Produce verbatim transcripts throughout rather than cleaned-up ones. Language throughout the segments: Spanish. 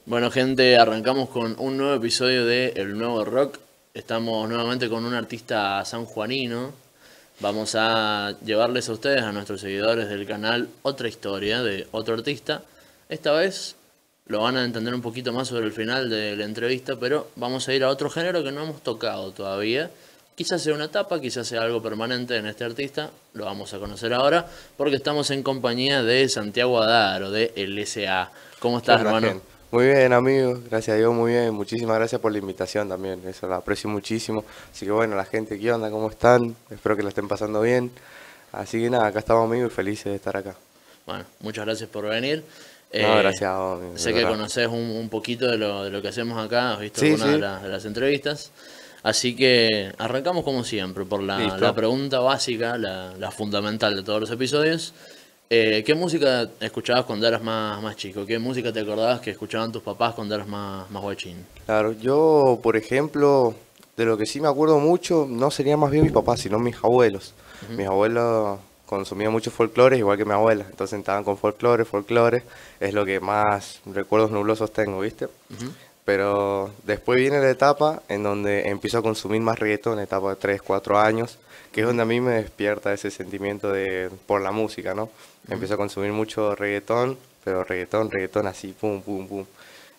Bueno, gente, arrancamos con un nuevo episodio de El Nuevo Rock. Estamos nuevamente con un artista sanjuanino. Vamos a llevarles a ustedes, a nuestros seguidores del canal, otra historia de otro artista. Esta vez lo van a entender un poquito más sobre el final de la entrevista, pero vamos a ir a otro género que no hemos tocado todavía. Quizás sea una etapa, quizás sea algo permanente en este artista. Lo vamos a conocer ahora porque estamos en compañía de Santiago Adaro, de L S A. ¿Cómo ¿Qué estás, onda, hermano? gente? Muy bien, amigo. Gracias a Dios, muy bien. Muchísimas gracias por la invitación también. Eso lo aprecio muchísimo. Así que bueno, la gente, ¿qué onda? ¿Cómo están? Espero que la estén pasando bien. Así que nada, acá estamos, amigos, y felices de estar acá. Bueno, muchas gracias por venir. No, Eh, gracias a vos, amigo, de sé que verdad. conoces un, un poquito de lo, de lo que hacemos acá, has visto Sí, algunas de, sí, las de las entrevistas. Así que arrancamos como siempre por la, la listo. pregunta básica, la, la fundamental de todos los episodios. Eh, ¿qué música escuchabas cuando eras más, más chico? ¿Qué música te acordabas que escuchaban tus papás cuando eras más, más guachín? Claro, yo, por ejemplo, de lo que sí me acuerdo mucho, no sería más bien mis papás, sino mis abuelos. Ujú, Mis abuelos consumían mucho folclore, igual que mi abuela. Entonces estaban con folclore, folclore. Es lo que más recuerdos nublosos tengo, ¿viste? ujú. Pero después viene la etapa en donde empiezo a consumir más reggaetón, etapa de tres cuatro años, que es donde a mí me despierta ese sentimiento de por la música, ¿no? Empiezo a consumir mucho reggaetón, pero reggaetón, reggaetón así, pum, pum, pum.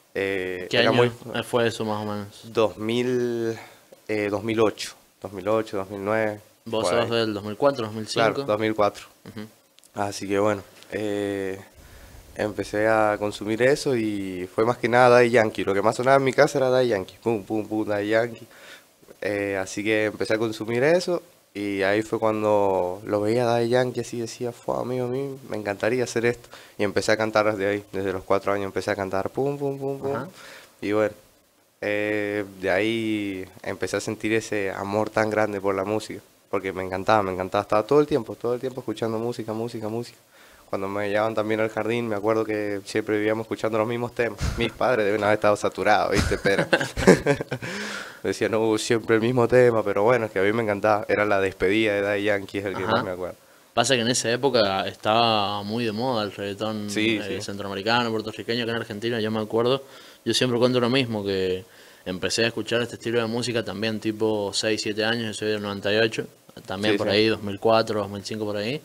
Eh, ¿Qué era muy año fue eso más o menos? dos mil, eh, dos mil ocho, dos mil ocho, dos mil nueve, ¿Vos por sos ahí. del dos mil cuatro, Claro, dos mil cinco? dos mil cuatro. Ujú. Así que bueno, eh, empecé a consumir eso y fue más que nada Daddy Yankee. Lo que más sonaba en mi casa era Daddy Yankee. Pum, pum, pum, Daddy Yankee. Eh, así que empecé a consumir eso y ahí fue cuando lo veía Daddy Yankee así decía, fue amigo, a mí me encantaría hacer esto. Y empecé a cantar desde ahí, desde los cuatro años empecé a cantar pum, pum, pum, pum. Ajá. Y bueno, eh, de ahí empecé a sentir ese amor tan grande por la música, porque me encantaba, me encantaba, estaba todo el tiempo, todo el tiempo escuchando música, música, música. Cuando me llevaban también al jardín, me acuerdo que siempre vivíamos escuchando los mismos temas. Mis padres deben haber estado saturados, ¿viste? Pero decían, no, siempre el mismo tema, pero bueno, es que a mí me encantaba. Era la despedida de Daddy Yankee, es el que más Ajá. me acuerdo. Pasa que en esa época estaba muy de moda el reggaetón Sí, eh, sí, centroamericano, puertorriqueño, que en Argentina, yo me acuerdo. Yo siempre cuento lo mismo, que empecé a escuchar este estilo de música también tipo seis siete años, yo soy del noventa y ocho, también sí, por sí. ahí, dos mil cuatro, dos mil cinco por ahí.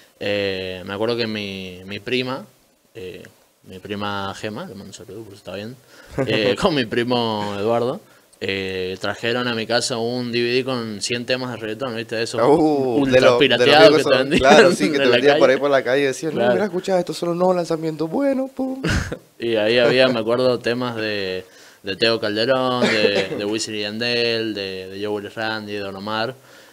Eh, me acuerdo que mi, mi prima, eh, mi prima Gema, le mando un saludo, por si está bien, eh, con mi primo Eduardo, eh, trajeron a mi casa un D V D con cien temas de reggaetón, ¿viste? Esos Uh, de, ultra lo, de los pirateados viejos que te son, vendían claro, sí, que te en la vendían por ahí calle. por la calle y decían, no, Claro. mira, escuchá, estos son los nuevos lanzamientos, bueno, pum. Y ahí había, me acuerdo, temas de, de Teo Calderón, de, de Wisin y Yandel, de, de Joe Willy Randy, de Don Omar.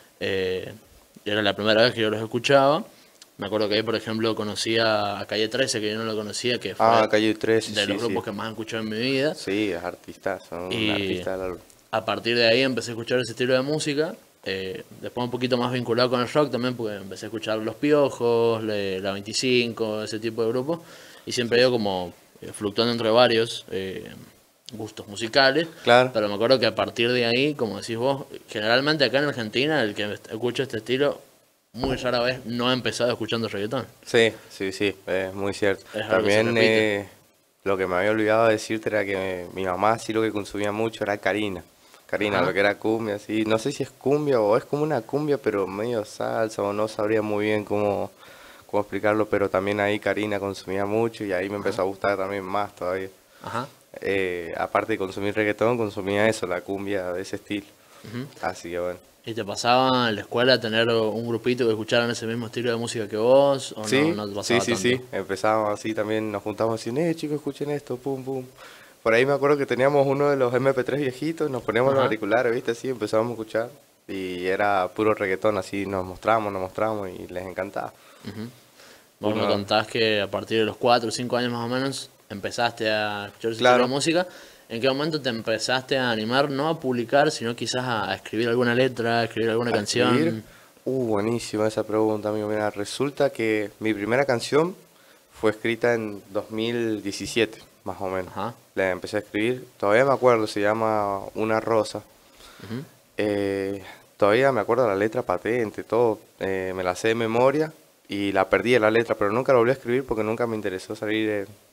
Eh, y era la primera vez que yo los escuchaba. Me acuerdo que ahí, por ejemplo, conocí a, a Calle trece, que yo no lo conocía, que Ah, fue Calle trece, de los sí, sí. grupos que más he escuchado en mi vida. Sí, es artista, son Y artistas de la... a partir de ahí empecé a escuchar ese estilo de música. Eh, después un poquito más vinculado con el rock también, porque empecé a escuchar Los Piojos, Le- La veinticinco, ese tipo de grupos. Y siempre he ido como eh, fluctuando entre varios eh, gustos musicales. Claro, Pero me acuerdo que a partir de ahí, como decís vos, generalmente acá en Argentina, el que escucha este estilo, muy rara vez no ha empezado escuchando reggaetón. sí, sí, sí, es muy cierto. Es algo que se También repite. eh, lo que me había olvidado decirte era que mi mamá sí lo que consumía mucho era Karina. Karina, Ajá. lo que era cumbia, sí. No sé si es cumbia o es como una cumbia, pero medio salsa o no sabría muy bien cómo, cómo explicarlo, pero también ahí Karina consumía mucho y ahí me Ajá. empezó a gustar también más todavía. Ajá. Eh, aparte de consumir reggaetón, consumía eso, la cumbia de ese estilo. Ujú. Así que bueno. ¿Y te pasaba en la escuela tener un grupito que escucharan ese mismo estilo de música que vos? ¿O no, Sí, no te sí, pasaba sí, tanto? sí. Empezamos así también, nos juntamos así, eh, chicos, escuchen esto, pum, pum. Por ahí me acuerdo que teníamos uno de los M P tres viejitos, nos poníamos los Ajá. auriculares, ¿viste? Así empezábamos a escuchar. Y era puro reggaetón, así nos mostramos, nos mostramos y les encantaba. Ujú. Vos me Uno, contás que a partir de los cuatro o cinco años más o menos empezaste a escuchar ese estilo de claro, música. ¿En qué momento te empezaste a animar, no a publicar, sino quizás a, a escribir alguna letra, a escribir alguna a escribir. canción? Uh, buenísima esa pregunta, amigo. Mira, resulta que mi primera canción fue escrita en dos mil diecisiete, más o menos. Ajá. La empecé a escribir, todavía me acuerdo, se llama Una Rosa. Ujú. Eh, todavía me acuerdo la letra patente, todo, eh, me la sé de memoria y la perdí de la letra, pero nunca la volví a escribir porque nunca me interesó salir en,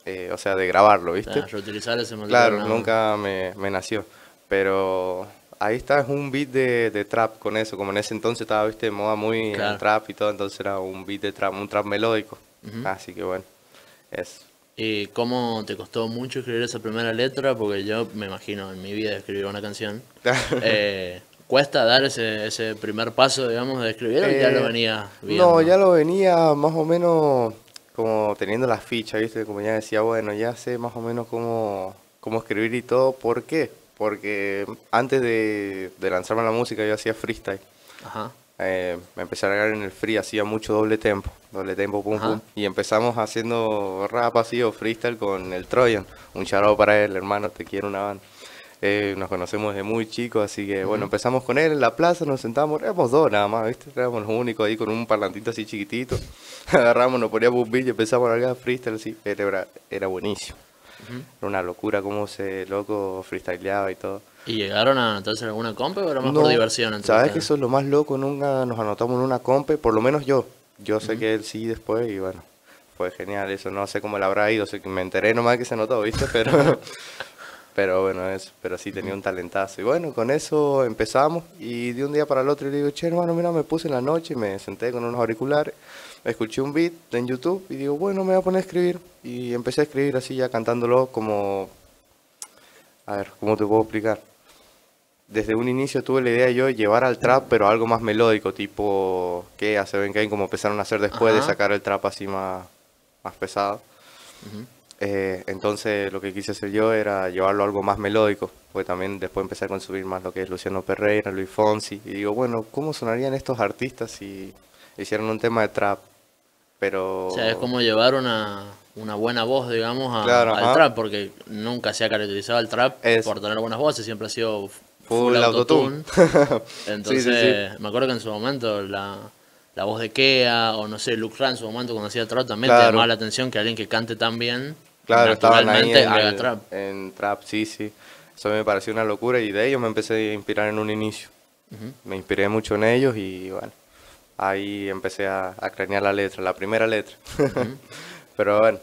eh, o sea, de grabarlo, O ¿viste? sea, reutilizar ese material. Claro, nada más. nunca me, me nació, pero ahí está, es un beat de, de trap con eso, como en ese entonces estaba, viste, de moda muy el Claro. trap y todo, entonces era un beat de trap, un trap melódico, Ujú. así que bueno, es... ¿Y cómo te costó mucho escribir esa primera letra? Porque yo me imagino en mi vida escribir una canción. Eh, ¿cuesta dar ese, ese primer paso, digamos, de escribir o ya lo Eh, venías no, viendo? ya lo venía más o menos como teniendo la ficha, ¿viste? Como ya decía, bueno, ya sé más o menos cómo, cómo escribir y todo. ¿Por qué? Porque antes de, de lanzarme a la música yo hacía freestyle. Ajá, Eh, me empecé a grabar en el free, hacía mucho doble tempo, doble tempo, pum pum. ajá. Y empezamos haciendo rap así o freestyle con el Troyan. Un charado para él, hermano, te quiero una banda. Eh, nos conocemos desde muy chicos, así que bueno, Ujú. empezamos con él en la plaza, nos sentamos, éramos dos nada más, ¿viste? Éramos los únicos ahí con un parlantito así chiquitito. Agarramos, nos poníamos un beat y empezamos a largar freestyle así. Era, era buenísimo. Ujú. Era una locura cómo ese loco freestyleaba y todo. ¿Y llegaron a anotarse en alguna compa o era más por No, diversión entre sabes que ustedes? eso es lo más loco, nunca nos anotamos en una compe, por lo menos yo. Yo sé Ujú. que él sí después y bueno, fue genial eso, no sé cómo le habrá ido, sé que me enteré nomás que se anotó, ¿viste? Pero, pero bueno, eso, pero sí tenía un talentazo. Y bueno, con eso empezamos y de un día para el otro le digo, che hermano, mira, me puse en la noche, me senté con unos auriculares, escuché un beat en YouTube y digo, bueno, me voy a poner a escribir. Y empecé a escribir así ya cantándolo como, a ver, ¿cómo te puedo explicar? Desde un inicio tuve la idea yo de llevar al trap, pero algo más melódico, tipo que hace Ben Kane como empezaron a hacer después de Ajá. sacar el trap así más, más pesado. Ujú. Eh, entonces lo que quise hacer yo era llevarlo a algo más melódico, porque también después empecé a consumir más lo que es Luciano Pereira, Luis Fonsi, y digo, bueno, ¿cómo sonarían estos artistas si hicieran un tema de trap? O sea, es Pero, como llevar una, una buena voz, digamos, a- claro, al ajá, trap, porque nunca se ha caracterizado el trap es por tener buenas voces, siempre ha sido full full autotune. autotune. Sí, sí, sí, Entonces, me acuerdo que en su momento la, la voz de Kea, o no sé, Luke Ran en su momento cuando hacía trap, también te llamaba claro. la atención que alguien que cante tan bien, Claro, estaban ahí naturalmente en haga el trap. en trap, sí, sí. Eso me pareció una locura y de ellos me empecé a inspirar en un inicio. Ujú. Me inspiré mucho en ellos y bueno, ahí empecé a, a cranear la letra, la primera letra. Ujú. Pero bueno,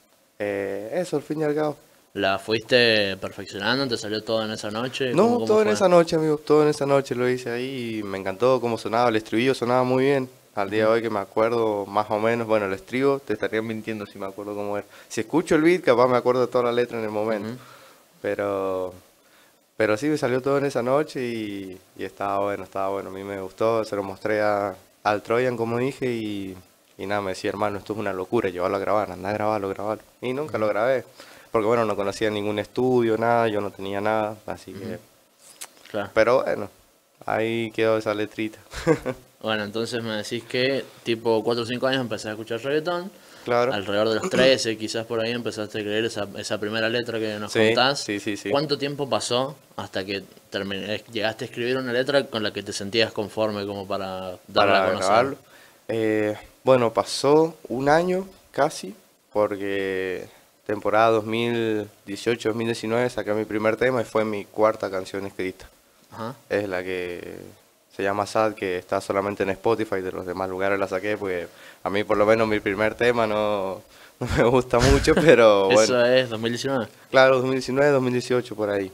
eh, eso al fin y al cabo. ¿La fuiste perfeccionando? ¿Te salió todo en esa noche? ¿Cómo, No, cómo todo en fue? esa noche, amigo, todo en esa noche lo hice ahí y me encantó cómo sonaba, el estribillo sonaba muy bien. Al día de Ujú. hoy que me acuerdo más o menos, bueno, el estribo, te estaría mintiendo si me acuerdo cómo era. Si escucho el beat, capaz me acuerdo de toda la letra en el momento. Ujú. Pero, pero sí, me salió todo en esa noche y, y estaba bueno, estaba bueno. A mí me gustó, se lo mostré a, al Troyan, como dije, y, y nada, me decía, hermano, esto es una locura, llevarlo a grabar, anda a grabarlo, grabarlo. Y nunca lo grabé, porque bueno, no conocía ningún estudio, nada, yo no tenía nada, así que... Claro. Pero bueno, ahí quedó esa letrita. Bueno, entonces me decís que tipo cuatro o cinco años empecé a escuchar reggaetón. Claro. Alrededor de los trece, quizás por ahí empezaste a creer esa, esa primera letra que nos Sí, contás. sí, sí, sí. ¿Cuánto tiempo pasó hasta que terminé- llegaste a escribir una letra con la que te sentías conforme como para darla a Para conocer? grabarlo. Eh, bueno, pasó un año casi, porque temporada dos mil dieciocho dos mil diecinueve saqué mi primer tema y fue mi cuarta canción escrita. Ajá. Es la que se llama Sad, que está solamente en Spotify, de los demás lugares la saqué, porque a mí por lo menos mi primer tema no, no me gusta mucho, pero bueno. Eso es dos mil diecinueve. Claro, dos mil diecinueve dos mil dieciocho por ahí.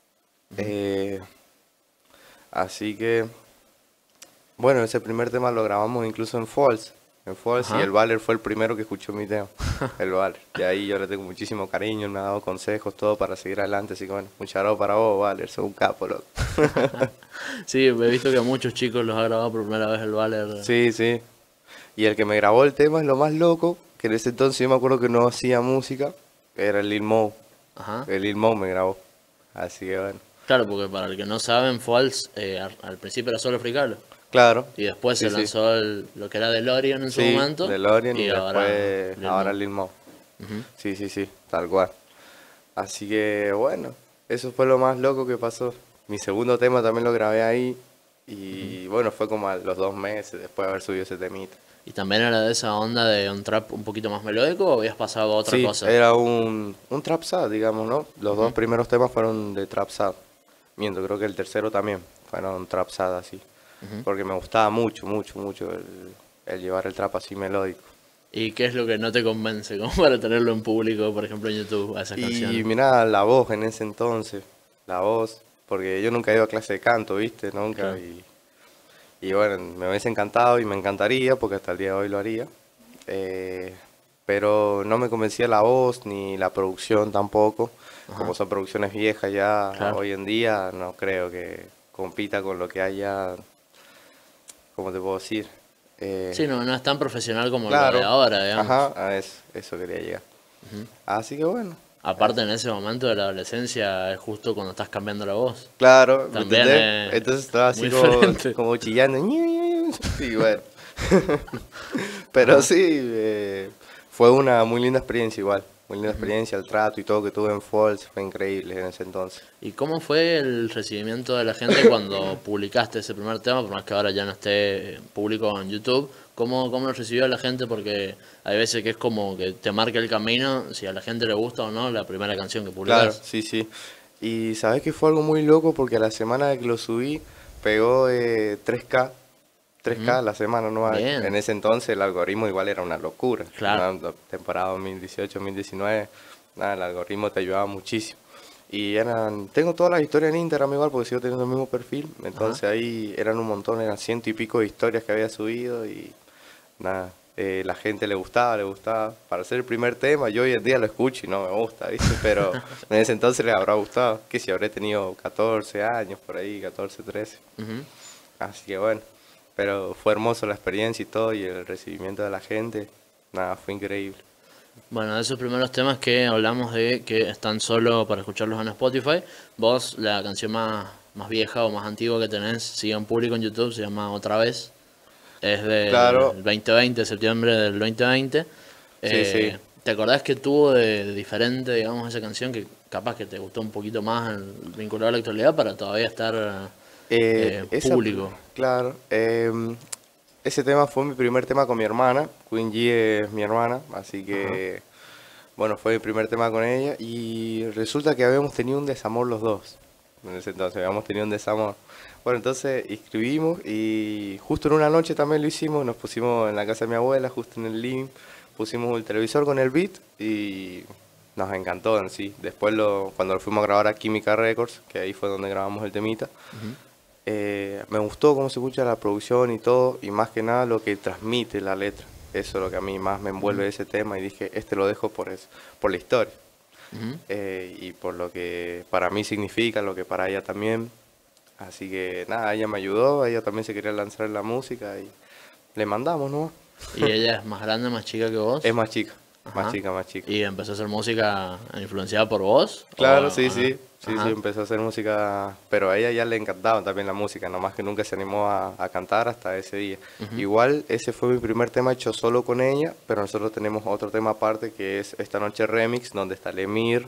Eh, así que... Bueno, ese primer tema lo grabamos incluso en Falls, en Falls y Ajá. el Valer fue el primero que escuchó mi tema, el Valer. De ahí yo le tengo muchísimo cariño, él me ha dado consejos, todo para seguir adelante, así que bueno, un charado para vos, Valer, sos un capo, loco. Sí, he visto que a muchos chicos los ha grabado por primera vez el Valer. Sí, sí. Y el que me grabó el tema es lo más loco, que en ese entonces yo me acuerdo que no hacía música, era el Lil Mo, Ajá. el Lil Mo me grabó. Así que bueno, Claro, porque para el que no saben, Falls eh, al, al principio era solo Fricalo. claro. Y después Sí, se sí. lanzó el- lo que era DeLorean en su Sí, momento. DeLorean y, y ahora después Lil ahora Mo. Lil Mo. Ujú. Sí, sí, sí, tal cual. Así que bueno, eso fue lo más loco que pasó. Mi segundo tema también lo grabé ahí y bueno, fue como a los dos meses después de haber subido ese temita. ¿Y también era de esa onda de un trap un poquito más melódico o habías pasado a otra Sí, cosa? era un, un trap sad, digamos, ¿no? Los dos primeros temas fueron de trap sad. Miento, creo que el tercero también fueron trap sad así. Ujú. Porque me gustaba mucho, mucho, mucho el, el llevar el trap así melódico. ¿Y qué es lo que no te convence? Como para tenerlo en público, por ejemplo, en YouTube, a esas Y canciones. mirá, la voz en ese entonces, la voz, porque yo nunca he ido a clase de canto, ¿viste? Nunca. Claro. Y, y bueno, me hubiese encantado y me encantaría, porque hasta el día de hoy lo haría. Eh, pero no me convencía la voz ni la producción tampoco. Como Ajá, son producciones viejas ya, claro. hoy en día no creo que compita con lo que hay ya, ¿cómo te puedo decir? Eh, Sí, no, no es tan profesional como lo de claro, ahora, digamos. ajá, a eso, eso quería llegar. Ujú. Así que bueno, Aparte, en ese momento de la adolescencia es justo cuando estás cambiando la voz. claro, ¿me También entendés? es Entonces estaba muy así como, diferente. como chillando. Y bueno. Pero Ajá. sí, eh, fue una muy linda experiencia igual. Muy linda experiencia, el trato y todo que tuve en Falls fue increíble en ese entonces. ¿Y cómo fue el recibimiento de la gente cuando publicaste ese primer tema? Por más que ahora ya no esté público en YouTube. ¿Cómo, cómo lo recibió la gente? Porque hay veces que es como que te marca el camino, si a la gente le gusta o no la primera canción que Claro, publicás. sí, sí. Y sabes que fue algo muy loco porque a la semana de que lo subí pegó eh, tres K. tres K Ujú. a la semana, ¿no? En Bien, ese entonces el algoritmo igual era una locura. claro. Una temporada dos mil dieciocho, dos mil diecinueve, nada, el algoritmo te ayudaba muchísimo. Y eran, tengo todas las historias en Instagram igual porque sigo teniendo el mismo perfil. Ajá. Entonces ahí eran un montón, eran ciento y pico de historias que había subido y nada, eh, la gente le gustaba, le gustaba. Para ser el primer tema, yo hoy en día lo escucho y no me gusta, ¿viste? Pero en ese entonces les habrá gustado. Que si habré tenido catorce años por ahí, catorce, trece. Ujú. Así que bueno, pero fue hermoso la experiencia y todo y el recibimiento de la gente, nada, fue increíble. Bueno, de esos primeros temas que hablamos de que están solo para escucharlos en Spotify, vos la canción más, más vieja o más antigua que tenés, sigue en público en YouTube, se llama Otra Vez, es Claro, del veinte veinte, septiembre del veinte veinte. sí, sí. Eh, ¿te acordás que tuvo de, de diferente, digamos, esa canción que capaz que te gustó un poquito más el- vinculado a la actualidad para todavía estar Eh, eh, esa, pr- público? claro, em, ese tema fue mi primer tema con mi hermana, Queen G es mi hermana, así Ajá. que bueno, fue mi primer tema con ella y resulta que habíamos tenido un desamor los dos. En ese entonces habíamos tenido un desamor. Bueno, entonces escribimos y justo en una noche también lo hicimos, nos pusimos en la casa de mi abuela, justo en el living, pusimos el televisor con el beat y nos encantó en sí. Después lo, cuando lo fuimos a grabar a Química Records, que ahí fue donde grabamos el temita, Ujú. eh, me gustó cómo se escucha la producción y todo, y más que nada lo que transmite la letra. Eso es lo que a mí más me envuelve de ese tema y dije, este lo dejo por eso, por la historia Ujú. eh, y por lo que para mí significa, lo que para ella también. Así que nada, ella me ayudó, ella también se quería lanzar en la música y le mandamos, ¿no? ¿Y ella es más grande, más chica que Es vos? más chica, más Ajá. chica, más chica. ¿Y empezó a hacer música influenciada por vos? ¿O, Claro, sí, o no? sí, sí, sí, Ajá. empezó a hacer música, pero a ella ya le encantaba también la música, nomás que nunca se animó a, a cantar hasta ese día. Ujú. Igual ese fue mi primer tema hecho solo con ella, pero nosotros tenemos otro tema aparte que es Esta Noche Remix, donde está el Emir,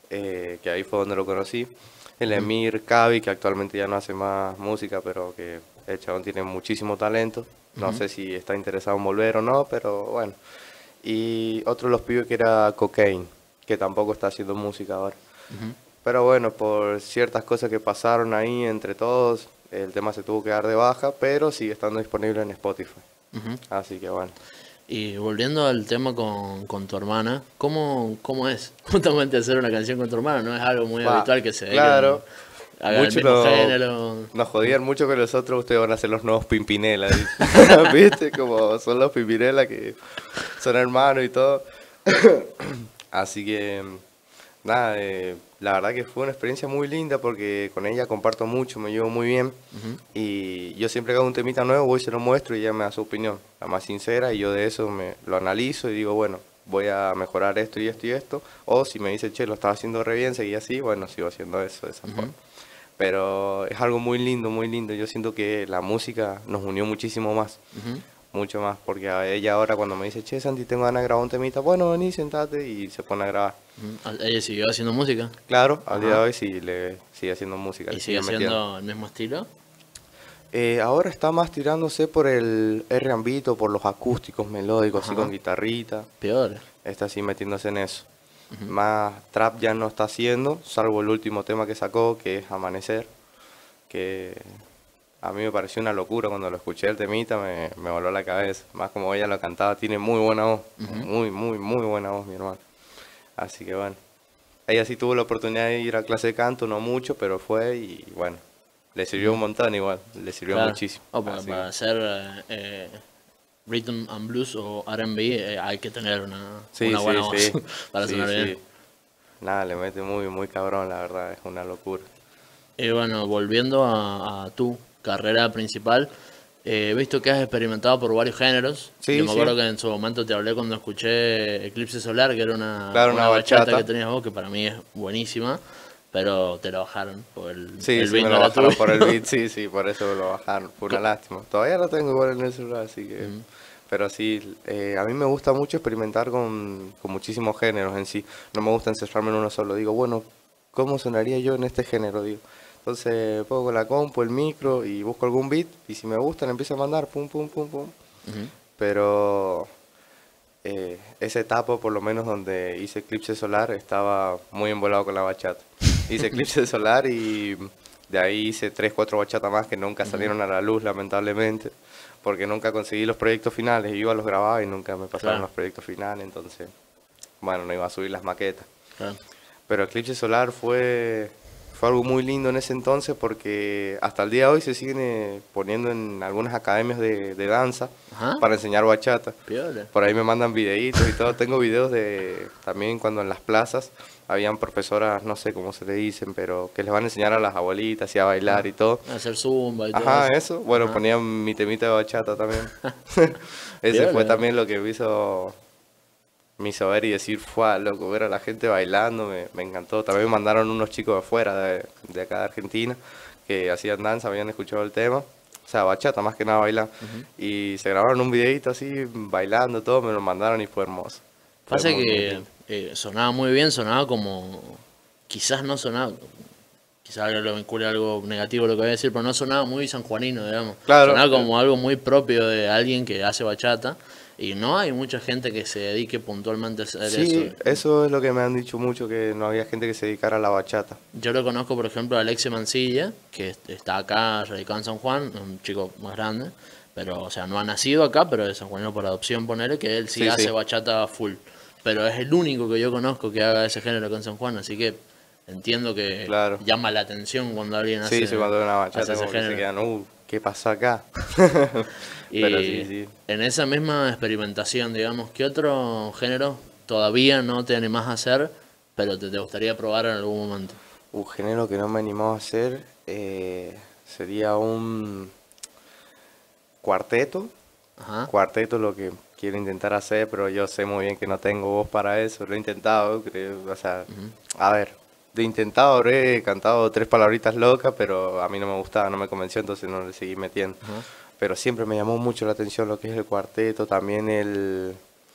eh, que ahí fue donde lo conocí. El Ujú. Emir Cavi, que actualmente ya no hace más música, pero que el chabón tiene muchísimo talento. No Ujú. sé si está interesado en volver o no, pero bueno. Y otro de los pibes que era Cocaine, que tampoco está haciendo música ahora. Ujú. Pero bueno, por ciertas cosas que pasaron ahí entre todos, el tema se tuvo que dar de baja, pero sigue estando disponible en Spotify. Ujú. Así que bueno. Y volviendo al tema con, con tu hermana, ¿cómo, cómo es justamente hacer una canción con tu hermana? No es algo muy Va, habitual que se dediquen, claro, hagan el muchos mismo no, género. nos jodían mucho que nosotros ustedes van a ser los nuevos Pimpinela, dice. ¿Viste? Como son los Pimpinela que son hermanos y todo. Así que nada, eh, la verdad que fue una experiencia muy linda porque con ella comparto mucho, me llevo muy bien Ujú. y yo siempre que hago un temita nuevo voy y se lo muestro y ella me da su opinión, la más sincera y yo de eso me lo analizo y digo, bueno, voy a mejorar esto y esto y esto, o si me dice, che, lo estaba haciendo re bien, seguí así, bueno, sigo haciendo eso de esa Ujú. forma. Pero es algo muy lindo, muy lindo, yo siento que la música nos unió muchísimo más. Ujú. Mucho más, porque a ella ahora cuando me dice, che, Santi, tengo ganas de grabar un temita, bueno, vení, sentate y se pone a grabar. Ujú. ¿Ella siguió haciendo música? Claro, al día de Ajá. hoy sí le sigue haciendo música, ¿Y le sigue sigue metiendo. siendo el mismo estilo? Eh, ahora está más tirándose por el R and B, o por los acústicos melódicos, así con Ajá. guitarrita, Peor. está así metiéndose en eso. Ujú. Más trap ya no está haciendo, salvo el último tema que sacó, que es Amanecer, que a mí me pareció una locura cuando lo escuché el temita, me, me voló la cabeza. Más como ella lo cantaba, tiene muy buena voz, Ujú. muy, muy, muy buena voz, mi hermano. Así que bueno, ella sí tuvo la oportunidad de ir a clase de canto, no mucho, pero fue y bueno, le sirvió un montón igual, le sirvió Claro. muchísimo. O para, Así para que, hacer eh, eh, rhythm and blues o R and B eh, hay que tener una, sí, una buena sí, voz sí, para sí, sonar bien. sí. Nada, le mete muy, muy cabrón, la verdad, es una locura. Y bueno, volviendo a, a tu carrera principal, eh, he visto que has experimentado por varios géneros. Yo Sí, me sí, acuerdo que en su momento te hablé cuando escuché Eclipse Solar, que era una, claro, una una bachata que bachata. tenías vos, que para mí es buenísima, pero te la bajaron, porque el, Sí, el sí, beat me no lo era tuyo. bajaron por el beat, sí, sí, por eso lo bajaron. Fue una Co- lástima. Todavía lo tengo igual en el celular, así que... Ujú. Pero sí, eh, a mí me gusta mucho experimentar con, con muchísimos géneros en sí. No me gusta encerrarme en uno solo. Digo, bueno, ¿cómo sonaría yo en este género? Digo. Entonces pongo la compu, el micro y busco algún beat y si me gusta le empiezo a mandar, pum, pum, pum, pum. Ujú. Pero eh, esa etapa, por lo menos donde hice Eclipse Solar, estaba muy embolado con la bachata. Hice Eclipse Solar y de ahí hice tres, cuatro bachatas más que nunca Ujú. salieron a la luz, lamentablemente, porque nunca conseguí los proyectos finales. Yo iba, los grababa y nunca me pasaron Claro, los proyectos finales, entonces, bueno, no iba a subir las maquetas. claro. Pero Eclipse Solar fue, fue algo muy lindo en ese entonces porque hasta el día de hoy se siguen eh, poniendo en algunas academias de, de danza Ajá, para enseñar bachata. piola. Por ahí me mandan videitos y todo. Tengo videos de también cuando en las plazas habían profesoras, no sé cómo se le dicen, pero que les van a enseñar a las abuelitas y a bailar Ajá. y todo. Hacer zumba y todo Ajá, eso. eso. Bueno, Ajá, ponían mi temita de bachata también. Ese fue piola. también lo que me hizo, me hizo ver y decir, fue loco, ver a la gente bailando, me, me encantó. También me mandaron unos chicos de afuera, de, de acá de Argentina, que hacían danza, habían escuchado el tema. O sea, bachata, más que nada bailar. Ujú. Y se grabaron un videito así, bailando, todo, me lo mandaron y fue hermoso. Fue Pasa muy, muy que lindo. eh, sonaba muy bien, sonaba como. Quizás no sonaba. Quizás lo vincule a algo negativo lo que voy a decir, pero no sonaba muy sanjuanino, digamos. Claro, Sonaba eh, como algo muy propio de alguien que hace bachata. Y no hay mucha gente que se dedique puntualmente a hacer eso. sí, eso es lo que me han dicho mucho, que no había gente que se dedicara a la bachata. Yo lo conozco, por ejemplo, a Alexi Mancilla, que est- está acá, radicado en San Juan, un chico más grande, pero, o sea, no ha nacido acá, pero es sanjuanino por adopción, ponele, que él sí Sí, hace sí, bachata full. Pero es el único que yo conozco que haga ese género acá en San Juan, así que entiendo que claro. llama la atención cuando alguien Sí, hace, sí, cuando veo una hace bachata ese como que se género. quedan, uh, ¿qué pasó acá? Pero Y sí, sí. en esa misma experimentación, digamos, ¿qué otro género todavía no te animás a hacer, pero te, te gustaría probar en algún momento? Un género que no me animó a hacer eh, sería un cuarteto. Ajá. Cuarteto es lo que quiero intentar hacer, pero yo sé muy bien que no tengo voz para eso. Lo he intentado, creo, o sea, Ujú. a ver, de intentado habré cantado tres palabritas locas, pero a mí no me gustaba, no me convenció, entonces no le seguí metiendo. Ajá. Pero siempre me llamó mucho la atención lo que es el cuarteto, también el,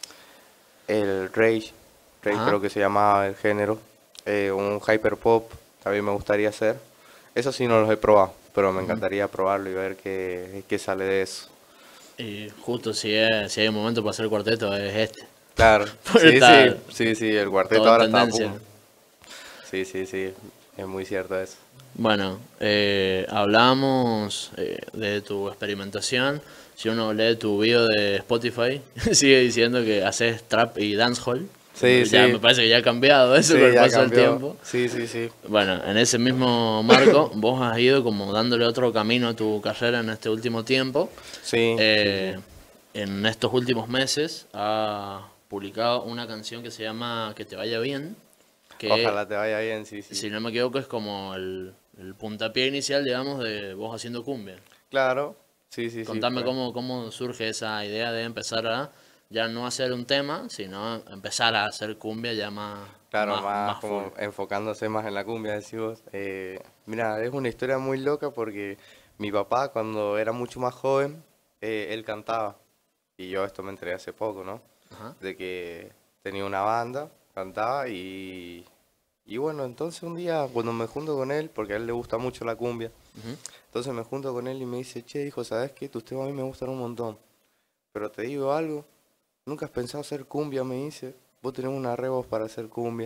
el rage, rage Ajá. creo que se llamaba el género, eh, un hyper pop, también me gustaría hacer. Eso sí no los he probado, pero me Ujú. encantaría probarlo y ver qué, qué sale de eso. Y justo si, es- si hay un momento para hacer cuarteto es este. Claro, Porque sí, sí, está sí, sí, el cuarteto todo en ahora está a tendencia. boom. Sí, sí, sí, es muy cierto eso. Bueno, eh, hablamos eh, de tu experimentación. Si uno lee tu video de Spotify, sigue diciendo que haces trap y dancehall. Sí, Ya me sí, parece que ya ha cambiado eso con sí, el ya paso del cambió. tiempo. Sí, sí, sí. Bueno, en ese mismo marco, vos has ido como dándole otro camino a tu carrera en este último tiempo. Sí, sí, sí. Eh, en estos últimos meses ha publicado una canción que se llama Que te vaya bien, que Ojalá te vaya bien, sí, sí. si no me equivoco es como el, el puntapié inicial, digamos, de vos haciendo cumbia. Claro, sí, sí, sí, Contame fue. cómo, cómo surge esa idea de empezar a ya no hacer un tema, sino empezar a hacer cumbia ya más, Claro, más, más más full. como enfocándose más en la cumbia, decís vos. Eh, mira, es una historia muy loca porque mi papá cuando era mucho más joven, eh, él cantaba. Y yo esto me enteré hace poco, ¿no? Ajá. De que tenía una banda, cantaba y, y bueno, entonces un día cuando me junto con él, porque a él le gusta mucho la cumbia, Ujú. entonces me junto con él y me dice, che, hijo, ¿sabes qué? Tus temas a mí me gustan un montón, pero te digo algo, ¿nunca has pensado hacer cumbia? Me dice, vos tenés una re voz para hacer cumbia.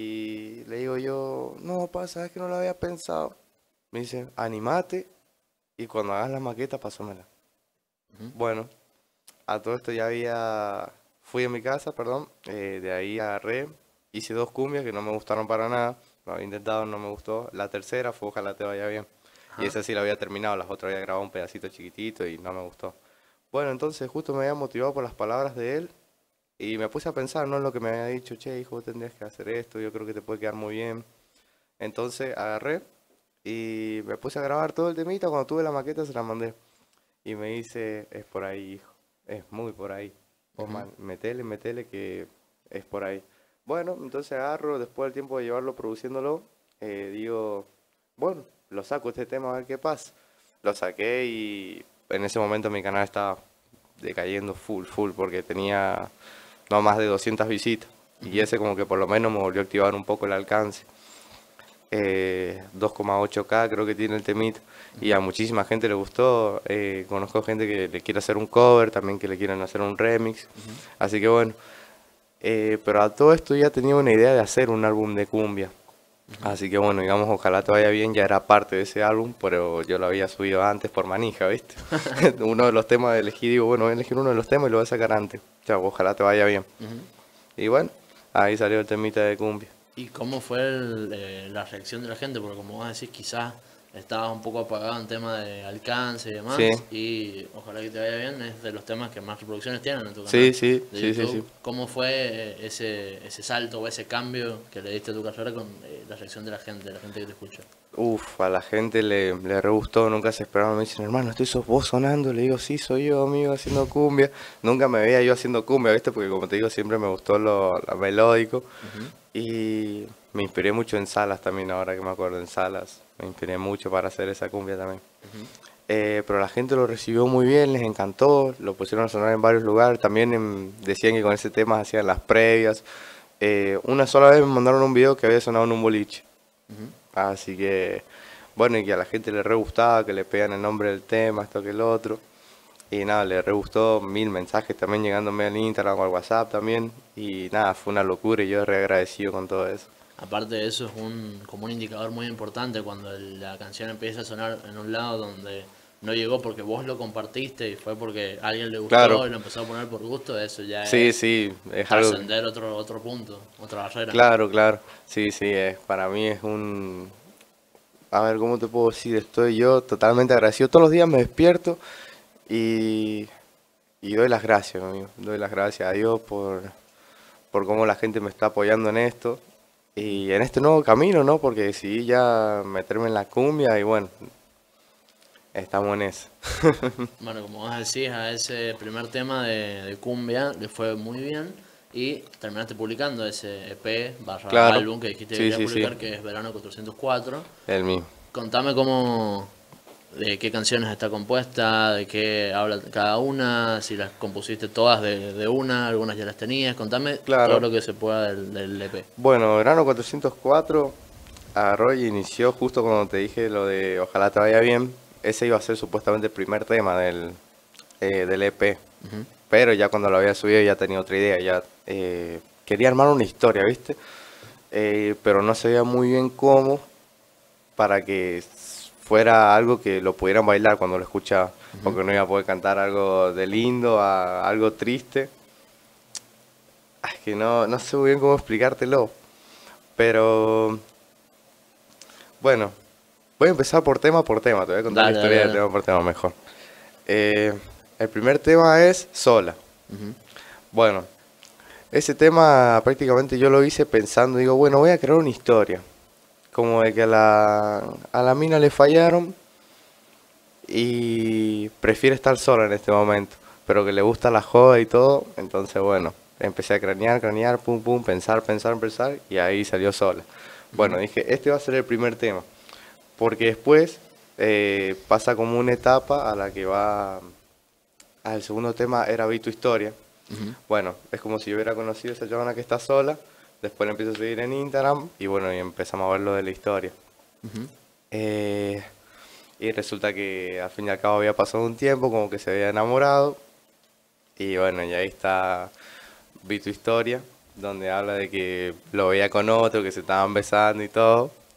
Y le digo yo, no, papá, ¿sabes que no lo había pensado? Me dice, animate y cuando hagas la maqueta, pásamela. Ujú. Bueno, a todo esto ya había, fui a mi casa, perdón, eh, de ahí agarré, hice dos cumbias que no me gustaron para nada, lo había intentado, no me gustó. La tercera fue Ojalá te vaya bien, y Ajá. esa sí la había terminado, las otras había grabado un pedacito chiquitito y no me gustó. Bueno, entonces justo me había motivado por las palabras de él y me puse a pensar, ¿no? En lo que me había dicho, che, hijo, vos tendrías que hacer esto, yo creo que te puede quedar muy bien. Entonces agarré y me puse a grabar todo el temita, cuando tuve la maqueta se la mandé. Y me dice, es por ahí, hijo, es muy por ahí. Vos Ujú. man, metele, metele que es por ahí. Bueno, entonces agarro, después del tiempo de llevarlo produciéndolo, eh, digo, bueno, lo saco este tema a ver qué pasa. Lo saqué y en ese momento mi canal estaba decayendo full, full, porque tenía no más de doscientas visitas. Y Ujú. ese como que por lo menos me volvió a activar un poco el alcance. Eh, dos coma ocho K creo que tiene el temita y Ujú. a muchísima gente le gustó. Eh, conozco gente que le quiere hacer un cover, también que le quieren hacer un remix. Ujú. Así que bueno, eh, pero a todo esto ya tenía una idea de hacer un álbum de cumbia. Ujú. Así que bueno, digamos, Ojalá te vaya bien, ya era parte de ese álbum, pero yo lo había subido antes por manija, ¿viste? Uno de los temas elegí, digo, bueno, voy a elegir uno de los temas y lo voy a sacar antes. O sea, Ojalá te vaya bien. Ujú. Y bueno, ahí salió el temita de cumbia. ¿Y cómo fue el, eh, la reacción de la gente? Porque como vos decís, quizás estabas un poco apagado en tema de alcance y Sí, demás, y Ojalá que te vaya bien, es de los temas que más reproducciones tienen en tu canal sí, sí, de sí, sí, sí. YouTube. ¿Cómo fue eh, ese, ese salto o ese cambio que le diste a tu carrera con eh, la reacción de la gente, de la gente que te escucha? Uf, a la gente le, le re gustó, nunca se esperaban, me dicen, hermano, ¿esto sos vos sonando? Le digo, sí, soy yo, amigo, haciendo cumbia. Nunca me veía yo haciendo cumbia, ¿viste? Porque como te digo, siempre me gustó lo, lo melódico. Ujú. Y me inspiré mucho en Salas también, ahora que me acuerdo, en Salas. Me inspiré mucho para hacer esa cumbia también. Ujú. Eh, pero la gente lo recibió muy bien, les encantó, lo pusieron a sonar en varios lugares. También en- decían que con ese tema hacían las previas. Eh, una sola vez me mandaron un video que había sonado en un boliche. Ujú. Así que, bueno, y que a la gente le re gustaba, que le pegan el nombre del tema, esto que el otro. Y nada, le re gustó, mil mensajes también llegándome al Instagram o al WhatsApp también. Y nada, fue una locura y yo re agradecido con todo eso. Aparte de eso, es un, como un indicador muy importante cuando el- la canción empieza a sonar en un lado donde no llegó porque vos lo compartiste y fue porque a alguien le Claro, gustó y lo empezó a poner por gusto, eso ya sí, es sí, es algo, trascender otro, otro punto, otra barrera. claro, claro, sí, sí, es, para mí es un, a ver, ¿cómo te puedo decir? Estoy yo totalmente agradecido. Todos los días me despierto y, y doy las gracias, amigo. Doy las gracias a Dios por, por cómo la gente me está apoyando en esto y en este nuevo camino, ¿no? Porque decidí ya meterme en la cumbia y bueno, estamos en eso. Bueno, como vos decís, a ese primer tema de, de Cumbia le fue muy bien y terminaste publicando ese E P barra Claro, álbum que dijiste que sí, querías sí, sí, publicar, que es Verano cuatrocientos cuatro. el mismo. Contame cómo, de qué canciones está compuesta, de qué habla cada una, si las compusiste todas de, de una, algunas ya las tenías. Contame todo Claro, lo que se pueda del, del E P. bueno, Verano cuatrocientos cuatro agarró y inició justo cuando te dije lo de Ojalá te vaya bien. Ese iba a ser supuestamente el primer tema del, eh, del E P. Ujú. Pero ya cuando lo había subido ya tenía otra idea. Ya eh, quería armar una historia, ¿viste? Eh, pero no sabía muy bien cómo para que s- fuera algo que lo pudieran bailar cuando lo escuchaba. Ujú. Porque no iba a poder cantar algo de lindo a algo triste. Ah, es que no, no sé muy bien cómo explicártelo. Pero bueno, voy a empezar por tema por tema. Te voy a contar la Dale, dale, historia de dale. tema por tema mejor. Eh, el primer tema es Sola. Ujú. Bueno, ese tema prácticamente yo lo hice pensando, digo, bueno, voy a crear una historia. Como de que a la, a la mina le fallaron y prefiere estar sola en este momento, pero que le gusta la joda y todo. Entonces, bueno, empecé a cranear, cranear, pum, pum, pensar, pensar, pensar y ahí salió Sola. Bueno, Ujú. dije, este va a ser el primer tema, porque después eh, pasa como una etapa a la que va. Ah, el segundo tema era Vi tu historia. Ujú. Bueno, es como si yo hubiera conocido a esa chavana que está sola, después le empiezo a seguir en Instagram y bueno, y empezamos a ver lo de la historia. Ujú. Eh, y resulta que al fin y al cabo había pasado un tiempo, como que se había enamorado y bueno, y ahí está Vi tu historia, donde habla de que lo veía con otro, que se estaban besando y todo.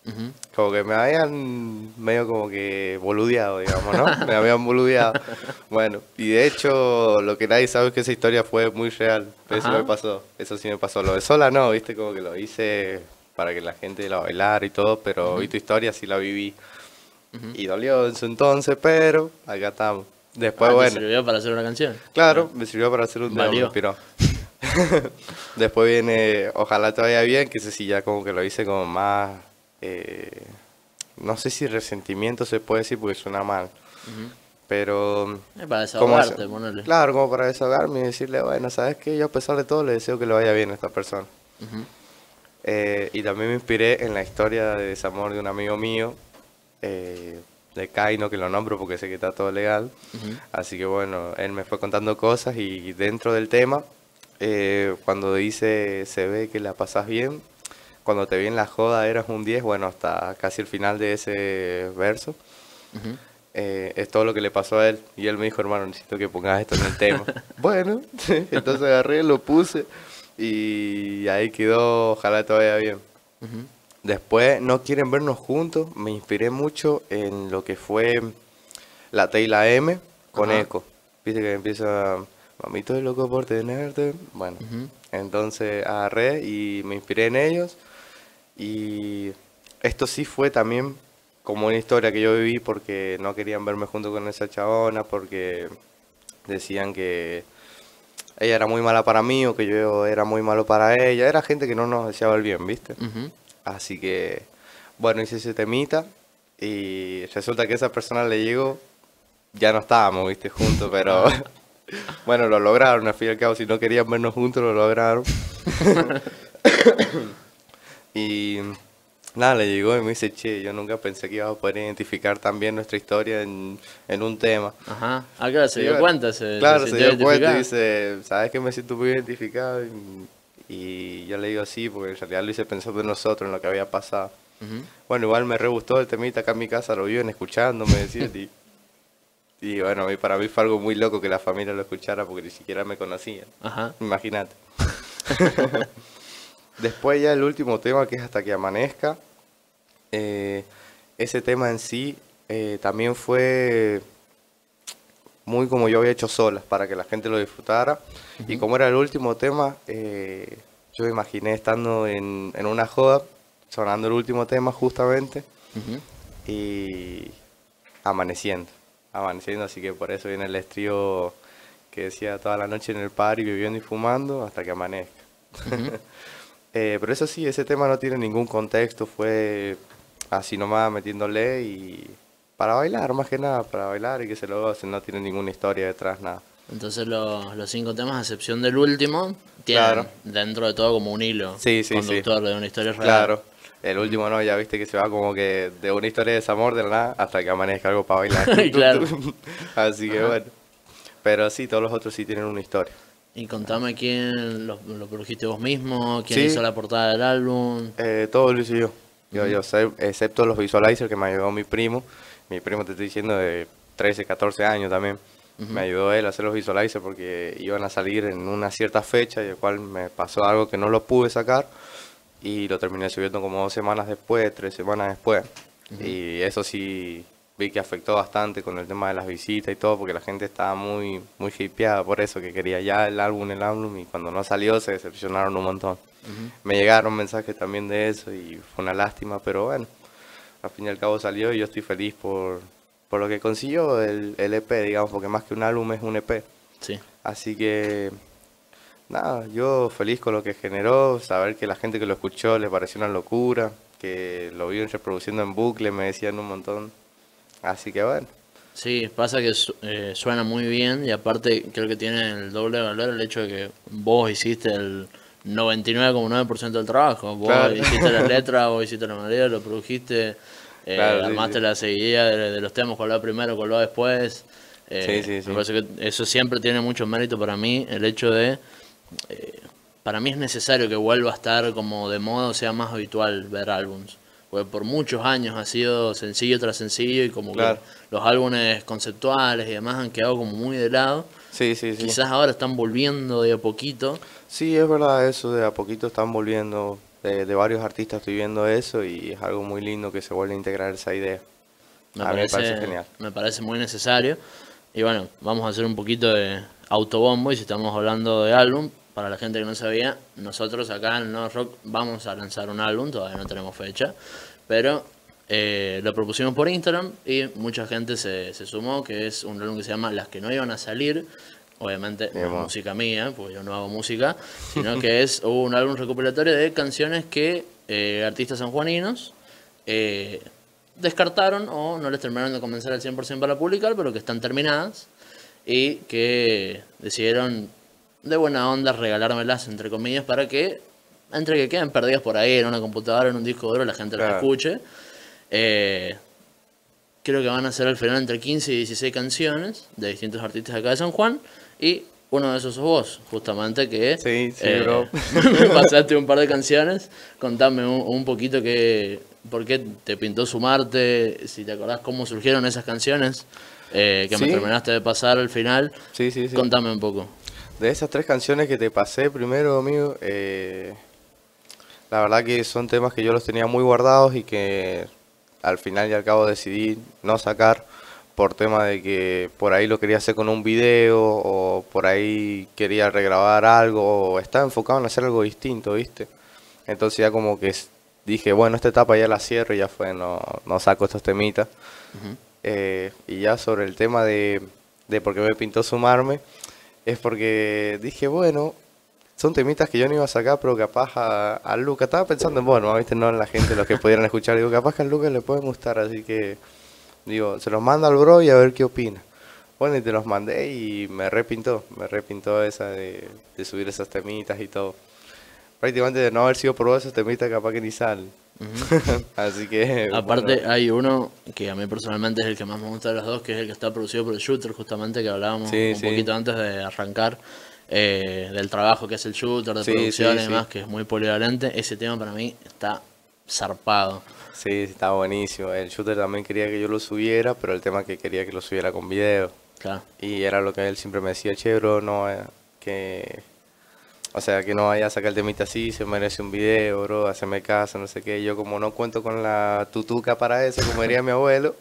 Ujú. Como que me habían medio como que boludeado, digamos, ¿no? Me habían boludeado. Bueno, y de hecho, lo que nadie sabe es que esa historia fue muy real. Eso me Ajá. pasó, eso sí me pasó. Lo de Sola no, viste, como que lo hice para que la gente la bailara y todo, pero vi Ujú, tu historia, sí la viví. ujú. Y dolió en su entonces, pero acá estamos. Después, Ah, ¿te bueno, sirvió para hacer una canción? Ah, claro, me sirvió para hacer un tema, me valió. inspiró. Después viene Ojalá te vaya bien, que ese sí ya como que lo hice como más, eh, no sé si resentimiento se puede decir porque suena mal, Ujú. pero Es para como es, desahogarte, ponerle. claro, como para desahogarme y decirle, bueno, ¿sabes qué? Yo a pesar de todo le deseo que le vaya bien a esta persona. Ujú, Eh, y también me inspiré en la historia de desamor de un amigo mío, eh, de Kaino, que lo nombro porque sé que está todo legal. ujú. Así que bueno, él me fue contando cosas y dentro del tema, eh, cuando dice se ve que la pasas bien, cuando te vi en la joda eras un diez, bueno, hasta casi el final de ese verso, Ujú. eh, es todo lo que le pasó a él. Y él me dijo, hermano, necesito que pongas esto en el tema. Bueno, entonces agarré, lo puse y ahí quedó, ojalá te vaya bien. Ujú. Después, no quieren vernos juntos, me inspiré mucho en lo que fue la T y la M con Ajá. Eco. Viste que empieza, mami, estoy loco por tenerte. Bueno, Ujú. entonces agarré y me inspiré en ellos. Y esto sí fue también como una historia que yo viví porque no querían verme junto con esa chabona, porque decían que ella era muy mala para mí o que yo era muy malo para ella. Era gente que no nos deseaba el bien, ¿viste? Ujú. Así que, bueno, hice ese temita y resulta que esa persona le llegó, ya no estábamos, viste, juntos, pero Ah. bueno, lo lograron, al fin y al cabo, si no querían vernos juntos, lo lograron. Y nada, le llegó y me dice, che, yo nunca pensé que ibas a poder identificar tan bien nuestra historia en, en un tema. Ajá. Ah, claro, se Y dio bueno, cuenta, se, se claro, se sintió dio cuenta y identificada. dice, ¿sabes que me siento muy identificado? Y, y yo le digo sí, porque en realidad lo hice pensando en nosotros, en lo que había pasado. Ujú. Bueno, igual me re gustó el temita acá en mi casa, lo viven escuchando, me decían. Y, y bueno, a mí- para mí fue algo muy loco que la familia lo escuchara porque ni siquiera me conocían. Ajá. Imagínate. Después ya el último tema que es Hasta que amanezca. eh, Ese tema en sí eh, también fue muy como yo había hecho solas para que la gente lo disfrutara. Y Ujú. como era el último tema, eh, yo me imaginé estando en, en una joda, sonando el último tema justamente Ujú. y amaneciendo, amaneciendo, así que por eso viene el estribo que decía toda la noche en el party bebiendo y fumando hasta que amanezca. Ujú. Eh, pero eso sí, ese tema no tiene ningún contexto, fue así nomás metiéndole y para bailar, más que nada, para bailar y que se lo gocen, no tiene ninguna historia detrás, nada. Entonces los, los cinco temas, a excepción del último, Claro, tienen dentro de todo como un hilo sí, sí, sí, conductor de una historia real. claro. El Ujú. último no, ya viste que se va como que de una historia de desamor de la nada hasta que amanezca algo para bailar. Tum, tum, Claro. tum. Así que Ajá. bueno. Pero sí, todos los otros sí tienen una historia. Y contame quién lo, lo produjiste vos mismo, quién hizo Sí, la portada del álbum. eh, todo lo hice yo. Yo, Ujú. yo sé, excepto los visualizers que me ayudó mi primo. Mi primo te estoy diciendo de trece catorce años también. Me Ujú. ayudó él a hacer los visualizers porque iban a salir en una cierta fecha y el cual me pasó algo que no lo pude sacar y lo terminé subiendo como dos semanas después, tres semanas después. Ujú. Y eso sí vi que afectó bastante con el tema de las visitas y todo porque la gente estaba muy, muy hypeada por eso, que quería ya el álbum, el álbum y cuando no salió se decepcionaron un montón. Ujú. Me llegaron mensajes también de eso y fue una lástima, pero bueno, al fin y al cabo salió y yo estoy feliz por, por lo que consiguió el, el E P, digamos, porque más que un álbum es un E P. Sí. Así que nada, yo feliz con lo que generó, saber que la gente que lo escuchó le pareció una locura, que lo vieron reproduciendo en bucle, me decían un montón. Así que bueno, Sí, pasa que su- eh, suena muy bien y aparte creo que tiene el doble valor el hecho de que vos hiciste el noventa y nueve coma nueve por ciento del trabajo. Vos claro, hiciste las letras, vos hiciste la melodía, lo produjiste, eh, claro, sí, sí, armaste la seguidilla de, de los temas, cuál va primero, cuál va después. sí, Eh, sí, me sí, parece que eso siempre tiene mucho mérito para mí, el hecho de, para mí es necesario que vuelva a estar como de moda, o sea más habitual ver álbums. Porque por muchos años ha sido sencillo tras sencillo y como que claro, los álbumes conceptuales y demás han quedado como muy de lado. sí, sí, sí. Quizás ahora están volviendo de a poquito. Sí, es verdad eso, de a poquito están volviendo. De, de varios artistas estoy viendo eso y es algo muy lindo que se vuelve a integrar esa idea. Me A mí me parece, parece genial. me parece muy necesario. Y bueno, vamos a hacer un poquito de autobombo. Y si estamos hablando de álbum, para la gente que no sabía, nosotros acá en No Rock vamos a lanzar un álbum, todavía no tenemos fecha, pero eh, lo propusimos por Instagram y mucha gente se, se sumó, que es un álbum que se llama Las que no iban a salir. Obviamente no es Bien, música mía, porque yo no hago música, sino que es un álbum recopilatorio de canciones que eh, artistas sanjuaninos eh, descartaron o no les terminaron de convencer al cien por ciento para publicar, pero que están terminadas y que decidieron de buena onda regalármelas, entre comillas, para que, entre que queden perdidas por ahí en una computadora, en un disco duro, la gente las Claro. escuche. Eh, creo que van a ser al final entre quince y dieciséis canciones de distintos artistas de acá de San Juan. Y uno de esos sos vos, justamente, que Sí, sí, eh, bro. me pasaste un par de canciones. Contame un, un poquito que, por qué te pintó sumarte, si te acordás cómo surgieron esas canciones eh, que me Sí. terminaste de pasar al final. Sí, sí, sí. Contame un poco. De esas tres canciones que te pasé primero, amigo, eh, la verdad que son temas que yo los tenía muy guardados y que al final y al cabo decidí no sacar por tema de que por ahí lo quería hacer con un video o por ahí quería regrabar algo o estaba enfocado en hacer algo distinto, ¿viste? Entonces ya como que s- dije, bueno, esta etapa ya la cierro y ya fue, no, no saco estos temitas. Ujú. Eh, y ya sobre el tema de, de por qué me pintó sumarme, es porque dije, bueno, son temitas que yo no iba a sacar, pero capaz a, a Luca, estaba pensando en, bueno, ¿viste? No en la gente, los que pudieran escuchar, digo, capaz que a Luca le pueden gustar, así que, digo, se los mando al bro y a ver qué opina. Bueno, y te los mandé y me repintó, me repintó esa de, de subir esas temitas y todo. Prácticamente de no haber sido por vos esos temitas, capaz que ni salen. Ujú. Así que, Aparte bueno, hay uno que a mí personalmente es el que más me gusta de los dos, que es el que está producido por el Shooter, justamente, que hablábamos sí, un sí, poquito antes de arrancar, eh, del trabajo que es el Shooter, de sí, producción sí, y sí. demás, que es muy polivalente. Ese tema para mí está zarpado. Sí, está buenísimo. El shooter también quería que yo lo subiera, pero el tema que quería que lo subiera con video. Claro. Y era lo que él siempre me decía, che, bro, no, eh, que... O sea, que no vaya a sacar el temita así, se merece un video, bro, haceme caso, no sé qué. Yo como no cuento con la tutuca para eso, como diría mi abuelo,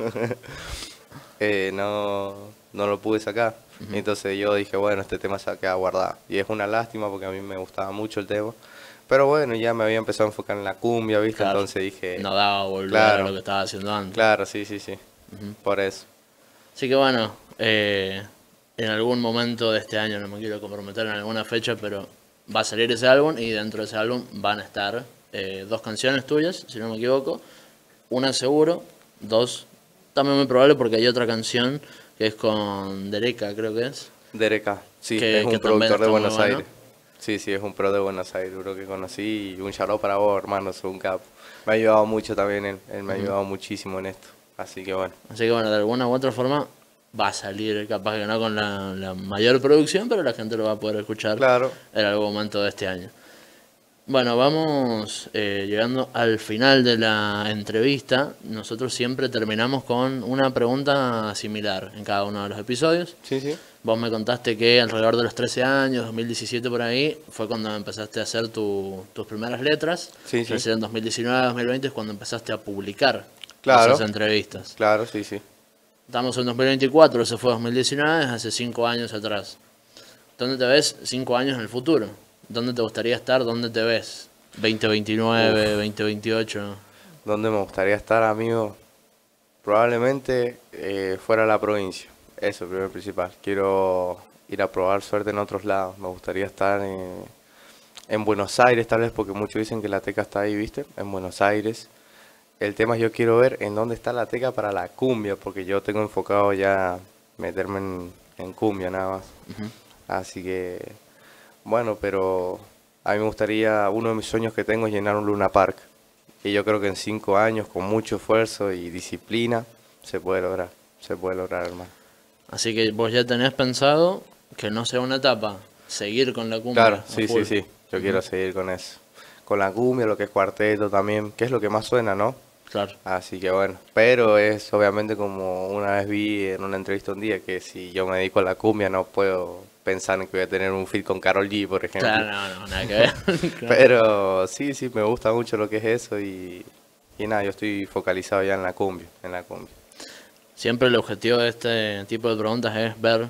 eh, no, no lo pude sacar. Entonces yo dije, bueno, este tema se va a quedar guardado. Y es una lástima porque a mí me gustaba mucho el tema. Pero bueno, ya me había empezado a enfocar en la cumbia, ¿viste? Claro. Entonces dije, No daba a volver claro. a lo que estaba haciendo antes. claro, sí, sí, sí, Ujú. por eso. Así que bueno, eh, en algún momento de este año, no me quiero comprometer en alguna fecha, pero va a salir ese álbum y dentro de ese álbum van a estar eh, dos canciones tuyas, si no me equivoco. Una seguro, dos también muy probable porque hay otra canción que es con Dereka, creo que es. Dereka, sí, Que- es que un también productor de está muy Buenos bueno. Aires. Sí, sí, es un pro de Buenos Aires, bro, que conocí. Y un shout para vos, hermano, sos un capo. Me ha ayudado mucho también él, él me ha ayudado muchísimo en esto. Así que bueno, Así que bueno, de alguna u otra forma va a salir, capaz que no con la, la mayor producción, pero la gente lo va a poder escuchar claro, en algún momento de este año. Bueno, vamos eh, llegando al final de la entrevista. Nosotros siempre terminamos con una pregunta similar en cada uno de los episodios. sí, sí. Vos me contaste que alrededor de los trece años, dos mil diecisiete por ahí, fue cuando empezaste a hacer tu- tus primeras letras. Sí, sí. Recién en dos mil diecinueve, dos mil veinte es cuando empezaste a publicar Claro. esas entrevistas. Claro, sí, sí. Estamos en dos mil veinticuatro, eso fue dos mil diecinueve, es hace cinco años atrás. ¿Dónde te ves cinco años en el futuro? ¿Dónde te gustaría estar? ¿Dónde te ves? ¿veinte veintinueve, veinte veintiocho? ¿Dónde me gustaría estar, amigo? Probablemente eh, fuera de la provincia. Eso, primero y principal. Quiero ir a probar suerte en otros lados. Me gustaría estar en, en Buenos Aires, tal vez, porque muchos dicen que la teca está ahí, ¿viste? En Buenos Aires. El tema es yo quiero ver en dónde está la teca para la cumbia, porque yo tengo enfocado ya meterme en, en cumbia nada más. Ujú. Así que, bueno, pero a mí me gustaría, uno de mis sueños que tengo es llenar un Luna Park. Y yo creo que en cinco años, con mucho esfuerzo y disciplina, se puede lograr. Se puede lograr, hermano. Así que vos ya tenés pensado que no sea una etapa, seguir con la cumbia. Claro, a sí, full. sí, sí. Yo quiero seguir con eso. Con la cumbia, lo que es cuarteto también, que es lo que más suena, ¿no? Claro. Así que bueno, pero es obviamente como una vez vi en una entrevista un día que si yo me dedico a la cumbia no puedo pensar en que voy a tener un feat con Karol G, por ejemplo. Claro, no, no, nada que ver. Claro. Pero sí, sí, me gusta mucho lo que es eso y, y nada, yo estoy focalizado ya en la cumbia, en la cumbia. Siempre el objetivo de este tipo de preguntas es ver,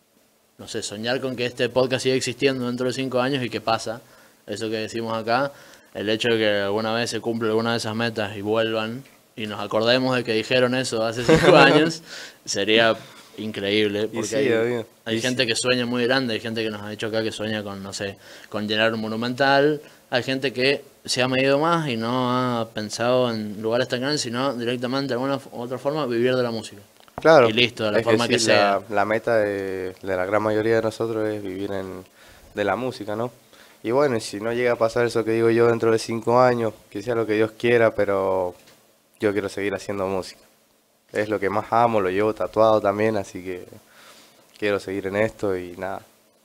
no sé, soñar con que este podcast siga existiendo dentro de cinco años y qué pasa. Eso que decimos acá, el hecho de que alguna vez se cumpla alguna de esas metas y vuelvan y nos acordemos de que dijeron eso hace cinco años, sería increíble. Porque sí, hay, obvio. hay Y gente sí. que sueña muy grande, hay gente que nos ha dicho acá que sueña con, no sé, con llenar un monumental, hay gente que se ha medido más y no ha pensado en lugares tan grandes, sino directamente de alguna u otra forma vivir de la música. Claro, Y listo, de la es forma que, que sí, sea. La, la meta de, de la gran mayoría de nosotros es vivir en, de la música, ¿no? Y bueno, y si no llega a pasar eso que digo yo dentro de cinco años, que sea lo que Dios quiera, pero yo quiero seguir haciendo música. Es lo que más amo, lo llevo tatuado también, así que quiero seguir en esto y nada.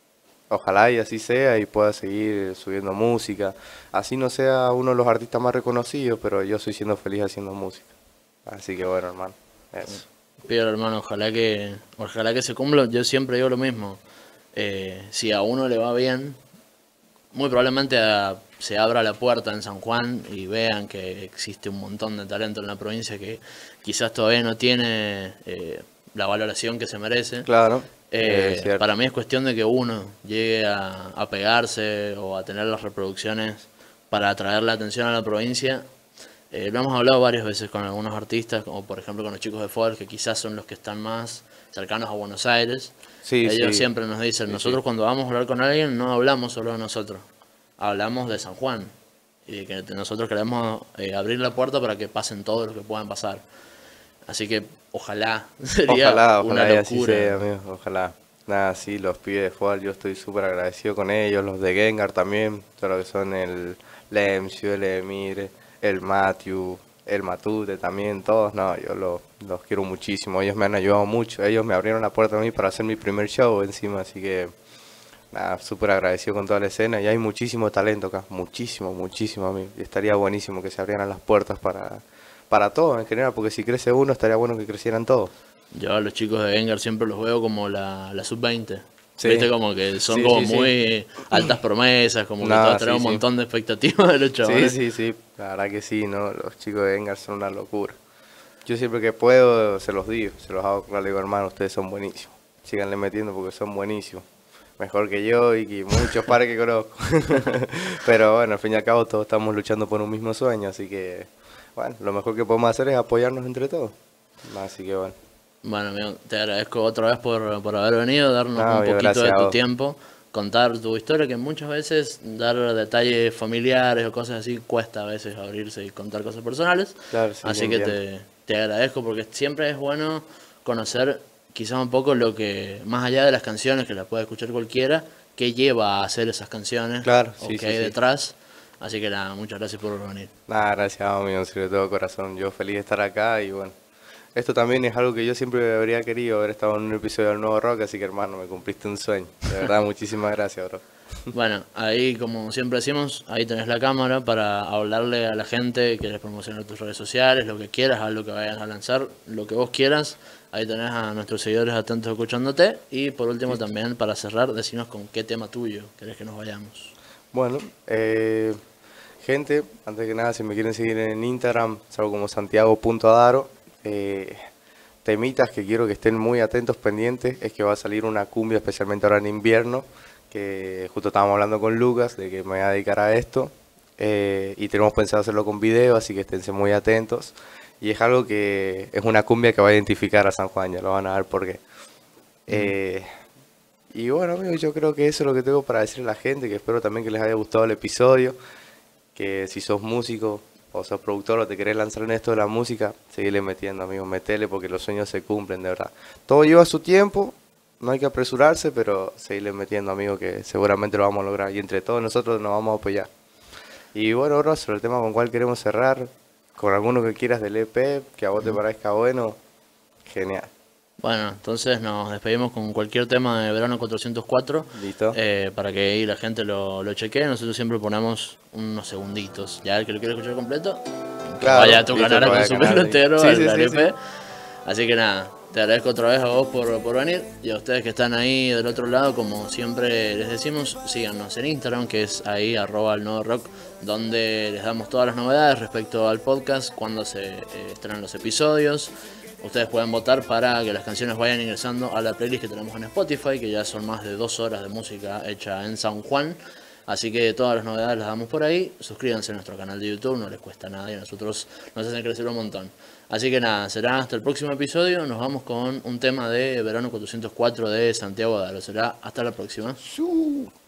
Ojalá y así sea y pueda seguir subiendo música. Así no sea uno de los artistas más reconocidos, pero yo estoy siendo feliz haciendo música. Así que bueno, hermano, eso. Pero hermano, ojalá que, ojalá que se cumpla. Yo siempre digo lo mismo. Eh, si a uno le va bien, muy probablemente a- se abra la puerta en San Juan y vean que existe un montón de talento en la provincia que quizás todavía no tiene eh, la valoración que se merece. Claro, Eh, es cierto. para mí es cuestión de que uno llegue a, a pegarse o a tener las reproducciones para atraer la atención a la provincia. Eh, lo hemos hablado varias veces con algunos artistas, como por ejemplo con los chicos de Folk, que quizás son los que están más cercanos a Buenos Aires. Sí, Ellos sí. siempre nos dicen, Sí, nosotros sí. cuando vamos a hablar con alguien no hablamos solo de nosotros, hablamos de San Juan. Y que nosotros queremos eh, abrir la puerta para que pasen todos los que puedan pasar. Así que ojalá, sería Ojalá, una ojalá y así locura. sea, amigo, ojalá. Nada, sí, los pibes de fútbol, yo estoy súper agradecido con ellos, los de Gengar también, todo lo que son el Lemcio, el Emir, el Matthew, el Matute también, todos, no, yo los, los quiero muchísimo, ellos me han ayudado mucho, ellos me abrieron la puerta a mí para hacer mi primer show encima, así que nada, súper agradecido con toda la escena y hay muchísimo talento acá, muchísimo, muchísimo, amigo, y estaría buenísimo que se abrieran las puertas para, para todo en general, porque si crece uno estaría bueno que crecieran todos. Yo a los chicos de Gengar siempre los veo como la, la sub veinte. Sí. Viste, como que son Sí, como sí, sí. muy altas promesas, como que No, todos tenemos sí, un sí. montón de expectativas de los Sí, chavales. sí, sí, la verdad que sí, ¿no? Los chicos de Engar son una locura. Yo siempre que puedo se los digo, se los hago claro, le digo, hermano, ustedes son buenísimos. Síganle metiendo porque son buenísimos. Mejor que yo y que muchos pares que conozco. Pero bueno, al fin y al cabo todos estamos luchando por un mismo sueño, así que, bueno, lo mejor que podemos hacer es apoyarnos entre todos. Así que bueno. Bueno, amigo, te agradezco otra vez por, por haber venido, darnos No, un amigo, poquito gracias de a tu vos. tiempo, contar tu historia, que muchas veces dar detalles familiares o cosas así cuesta a veces abrirse y contar cosas personales. Claro, sí, Así que entiendo. te, te agradezco porque siempre es bueno conocer quizás un poco lo que, más allá de las canciones, que las puede escuchar cualquiera, qué lleva a hacer esas canciones Claro, o sí, qué sí, hay sí. detrás. Así que nada, muchas gracias por venir. Nada, gracias, amigo, en serio, de todo corazón. Yo feliz de estar acá y bueno. Esto también es algo que yo siempre habría querido, haber estado en un episodio del Nuevo Rock, así que hermano, me cumpliste un sueño. De verdad, muchísimas gracias, bro. Bueno, ahí como siempre decimos, ahí tenés la cámara para hablarle a la gente, quieres promocionar tus redes sociales, lo que quieras, haz lo que vayas a lanzar, lo que vos quieras. Ahí tenés a nuestros seguidores atentos escuchándote. Y por último también, para cerrar, decinos con qué tema tuyo querés que nos vayamos. Bueno, eh, gente, antes que nada, si me quieren seguir en Instagram, salgo como santiago punto adaro. Eh, temitas que quiero que estén muy atentos, pendientes, es que va a salir una cumbia, especialmente ahora en invierno, que justo estábamos hablando con Lucas, de que me voy a dedicar a esto. Eh, y tenemos pensado hacerlo con video, así que esténse muy atentos. Y es algo que es una cumbia que va a identificar a San Juan, ya lo van a ver por qué. Eh, y bueno, amigos, yo creo que eso es lo que tengo para decirle a la gente, que espero también que les haya gustado el episodio, que si sos músico o sos productor o te querés lanzar en esto de la música, seguirle metiendo, amigos, metele porque los sueños se cumplen, de verdad. Todo lleva su tiempo, no hay que apresurarse, pero seguirle metiendo, amigos, que seguramente lo vamos a lograr y entre todos nosotros nos vamos a apoyar. Y bueno, bro, sobre el tema con cuál queremos cerrar, con alguno que quieras del E P, que a vos te parezca bueno, genial. Bueno, entonces nos despedimos con cualquier tema de Verano cuatrocientos cuatro. ¿Listo? eh, para que ahí la gente lo, lo chequee. Nosotros siempre ponemos unos segunditos. Ya el que lo quiere escuchar completo, que Claro, vaya a tu listo, canal a que vaya al consumirlo canal, sí. entero, Sí, al sí, al sí, E P. sí. Así que nada, te agradezco otra vez a vos por, por venir y a ustedes que están ahí del otro lado, como siempre les decimos, síganos en Instagram, que es ahí arroba el nuevo rock, donde les damos todas las novedades respecto al podcast, cuando se eh, estrenan los episodios. Ustedes pueden votar para que las canciones vayan ingresando a la playlist que tenemos en Spotify, que ya son más de dos horas de música hecha en San Juan. Así que todas las novedades las damos por ahí. Suscríbanse a nuestro canal de YouTube, no les cuesta nada y a nosotros nos hacen crecer un montón. Así que nada, será hasta el próximo episodio. Nos vamos con un tema de Verano cuatrocientos cuatro de Santiago Adaro. Será hasta la próxima.